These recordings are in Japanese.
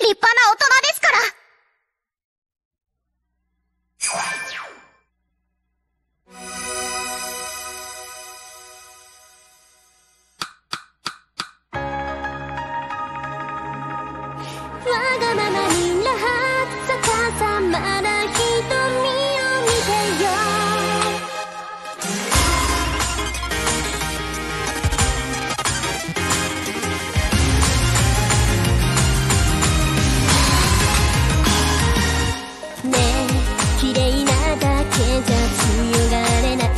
立派な大人ですから。わがままにら逆さまな瞳を見てよ。ねえ綺麗なだけじゃ強がれない。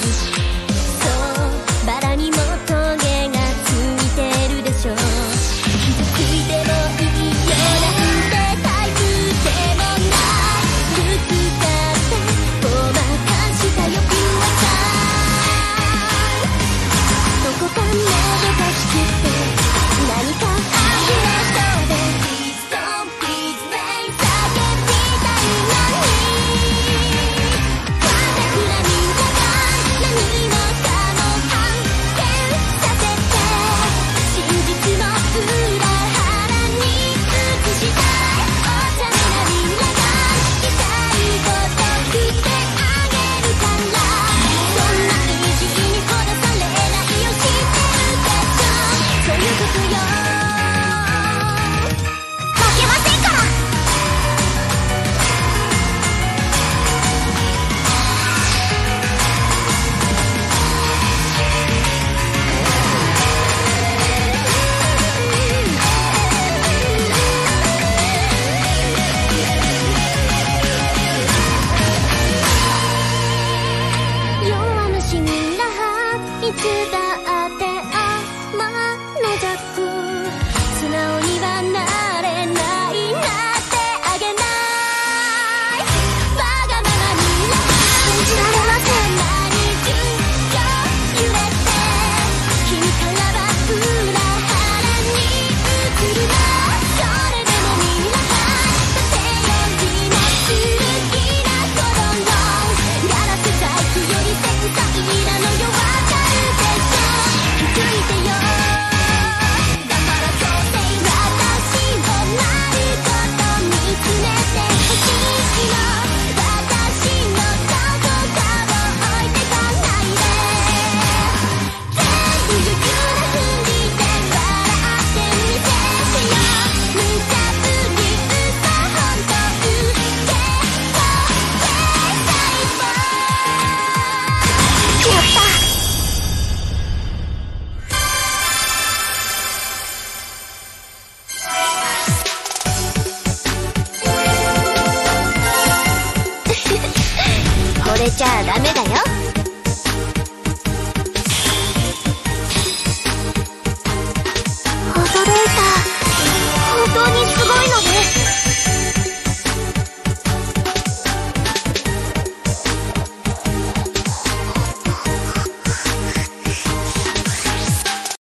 そうバラにもトゲがついてるでしょ。傷ついてもいいよなんてタイプでもないぶつかってごまかしたよくわかる。どこかもどかしくて何かありなそうで Please don't please me 叫びたいのにわざくらみんなが何もかも反転させて真実の裏腹に映したいお茶目なみんながしたいことしてあげるからそんな意地にほだされないよ知ってるでしょ。そういうことよ負けませんから。弱虫にらいつだって甘の弱素直にはなれないなってあげないわがままにら信じられません。何十秒揺れて君からは裏腹に映るのそれでもみんなが縦よりも好きな子供ガラス細工より繊細なのよわかるでしょ。気づいてよだからそうせい私をなること見つめてほしいの。私のどこかを置いてかないで全部余裕なふりで笑ってみせてよ。無茶ぶり嘘本当受け止めたいもん。やった。惚れちゃダメだよ。